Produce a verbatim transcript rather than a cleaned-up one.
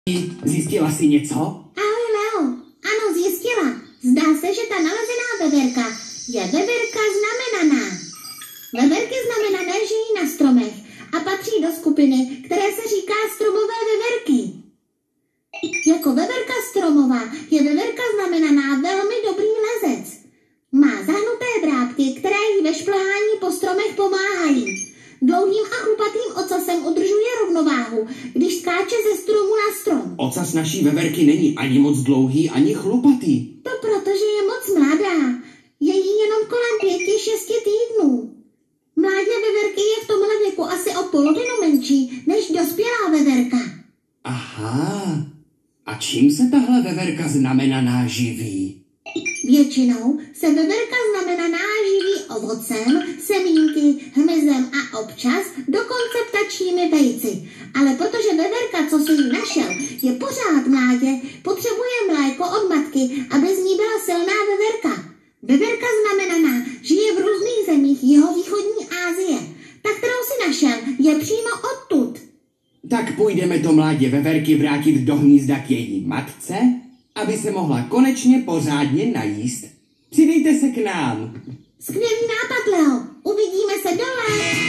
Zjistila jsi něco? Ahoj, Leo. Ano, zjistila. Zdá se, že ta nalezená veverka je veverka znamenaná. Veverky znamenané žijí na stromech a patří do skupiny, které se říká stromové veverky. Jako veverka stromová je veverka znamenaná velmi dobrý lezec. Má zahnuté drápky, které jí ve šplhání po stromech pomáhají. Dlouhým a chlupatým ocasem udržuje rovnováhu, když skáče ze stromu na strom. Ocas naší veverky není ani moc dlouhý, ani chlupatý. To protože je moc mladá. Je jí jenom kolem pěti, šesti týdnů. Mládě veverky je v tomhle věku asi o polovinu menší než dospělá veverka. Aha. A čím se tahle veverka znamenaná živí? Většinou se veverka znamenaná živí ovocem, semínky, hmyzem a občas dokonce ptačími vejci. Ale protože veverka, co si jí našel, je pořád mládě, potřebuje mléko od matky, aby z ní byla silná veverka. Veverka znamenaná žije v různých zemích jihovýchodní Asie. Ta, kterou si našel, je přímo odtud. Tak půjdeme to mládě veverky vrátit do hnízda k její matce, aby se mohla konečně pořádně najíst. Přidejte se k nám. Skvělý nápad, Leo. Uvidíme se dole.